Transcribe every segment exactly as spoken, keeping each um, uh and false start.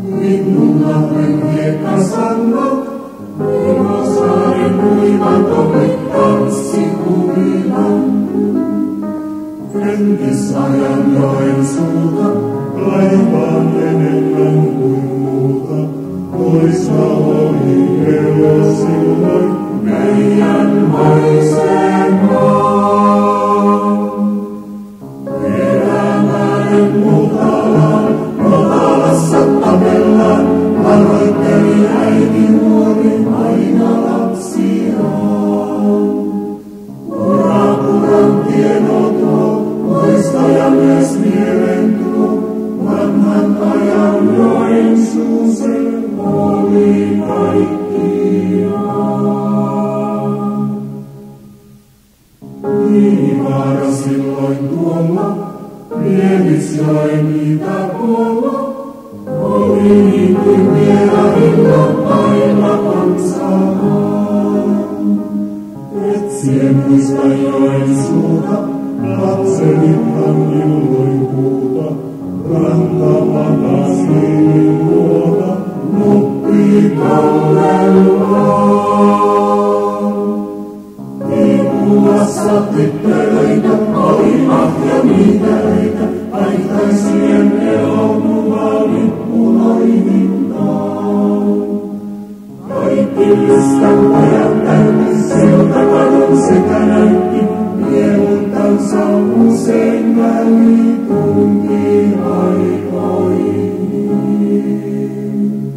Linnunlahden hiekkasannat, Ilosaaren kuivatomit tanssihuvilan. Entisajan joen suuta, laivaan enemmän kuin muuta. Muista ohi kello silloin, meidän maiseen maan. Elämäinen mutalaan, mutalassa tapellaan, varoitteli äiti nuori aina lapsiaan. Urapuran tieno tuo, muistoja myös mieleen tuo, vanhan ajan Joensuu se oli kaikkiaan. Niinivaara silloin tuolla, Pielisjoen itäpuolella, oli niin kuin vierahilla aina kansaa. Etsien muista Joensuuta, lapsenithan illoin huuta, ranta makasiinin luota, nukkii kallellaan. Liikuvassa tyttölöitä, oli ahja niitäitä, vaihtaisien elokuva lippuloihintaan. Kaikki lystän pojat täytti, siltä kadun sekä näytti, mielultansa usein välitunti aikoihin.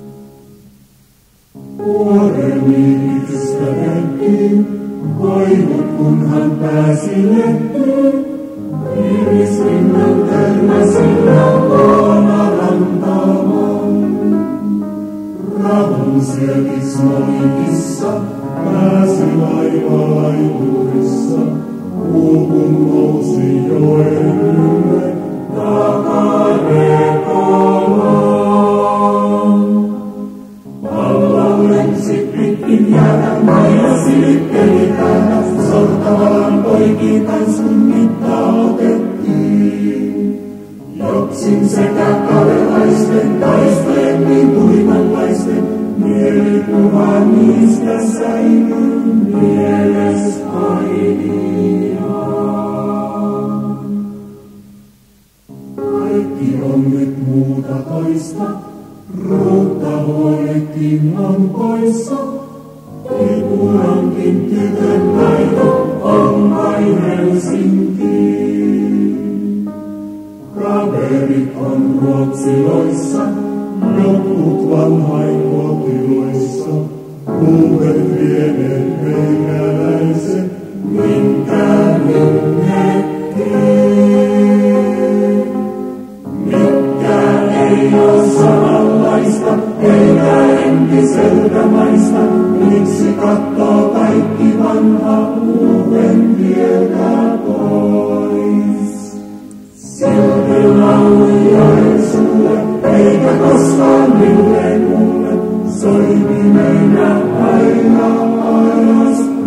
Vuoreni ystävättiin, koivut kunhan pääsi lehtiin, Iirisrinnan törmäsillä luona rantaamaan. Ravun sieltis monikissa, pääsi laiva laiturissa, kuukun nousi joen ylle, takarekolaan. Pallo lensi pitkin jäätä, maija silikkeli täältä, sortavalan poikiin tanssun mittaa otettiin. Joksin sekä karelaisten, taistojen niin tuimanlaisten, mielikuva niistä säilyy mieles ainiaan. Kaikki onnet muuta toista, ruutta huolettiin on poissa. Ipulankin tytön taito on vain Helsinkiin. Kaverit on ruotsiloissa, jotkut vanhain kotiloissa. Uudet vieneet meikäläiset, minkään minnekin. Mitkään ei oo samanlaista, eikä entiseltä maista. Miksi kattoo kaikki vanha uuden tieltä pois? Silti lauli Joensuulle, eikä koskaan milleen mulle, soivi meinä aina alas.